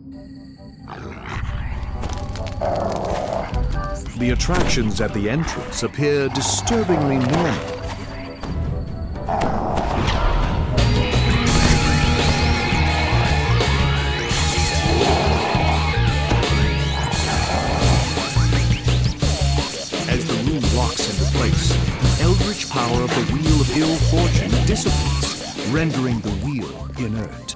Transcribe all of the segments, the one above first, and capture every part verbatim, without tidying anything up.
The attractions at the entrance appear disturbingly normal. As the room locks into place, the eldritch power of the Wheel of Ill Fortune dissipates, rendering the wheel inert.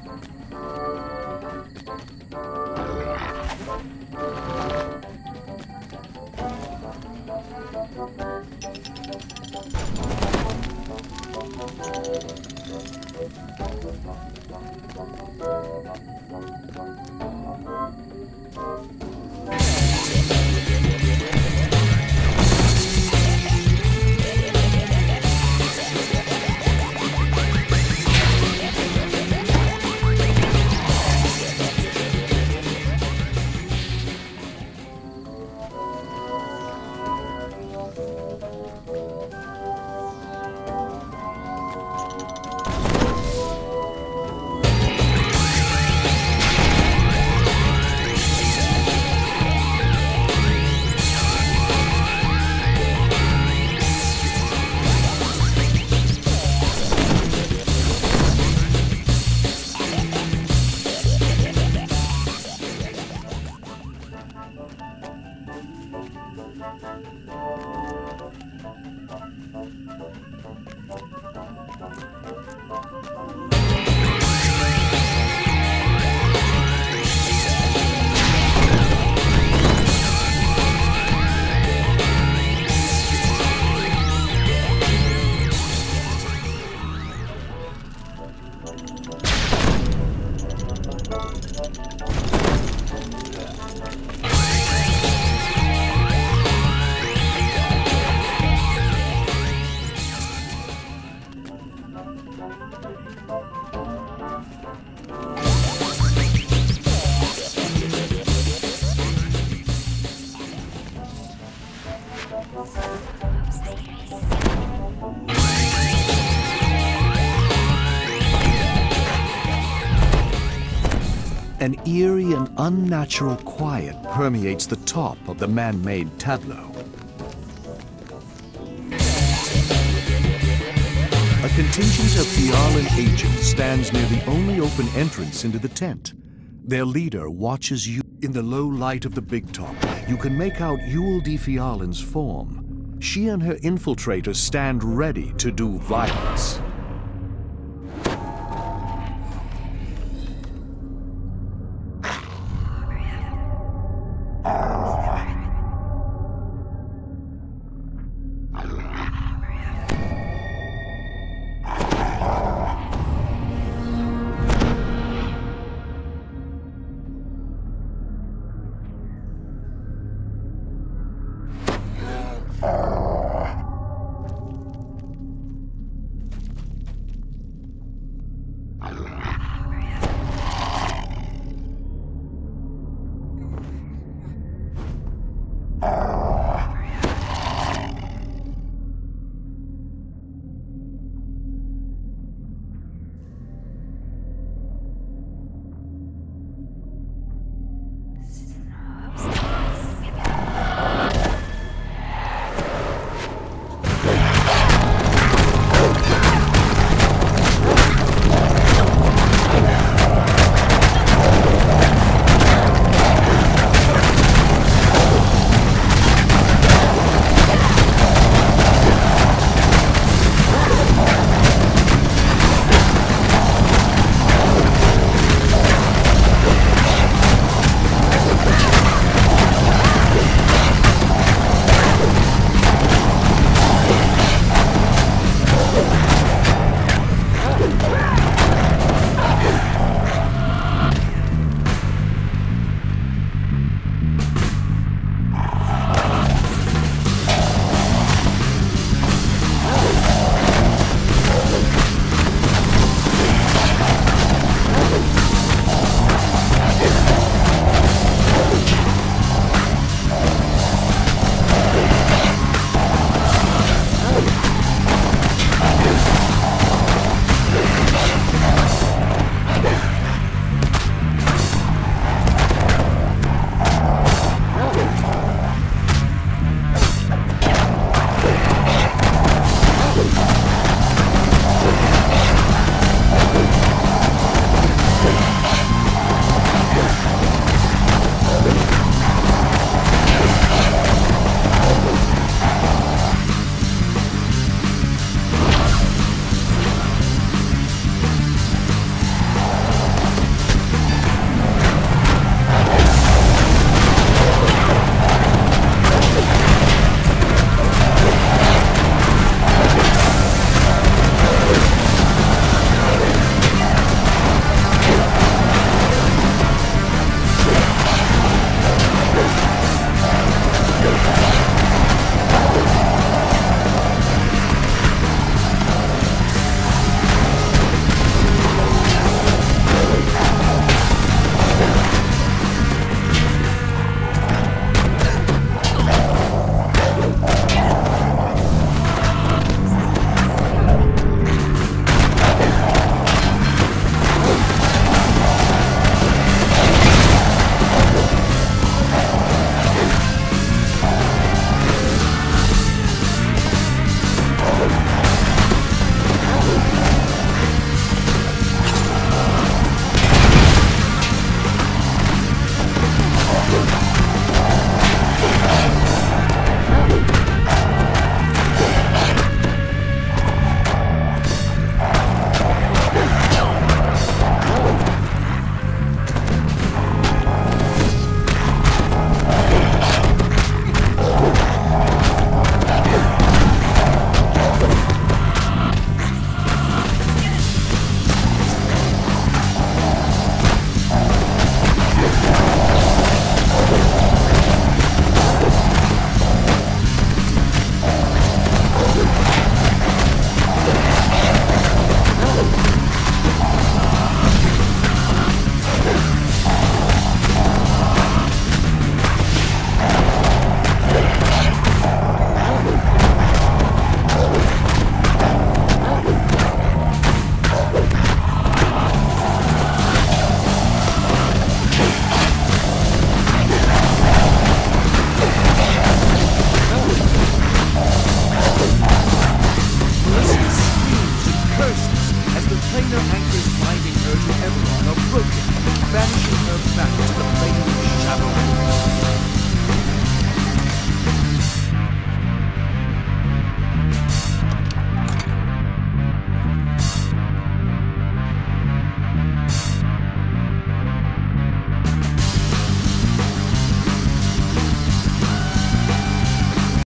An eerie and unnatural quiet permeates the top of the man-made tableau. A contingent of Fialan agents stands near the only open entrance into the tent. Their leader watches you. In the low light of the big top, you can make out Yule de Fialan's form. She and her infiltrators stand ready to do violence. faculty.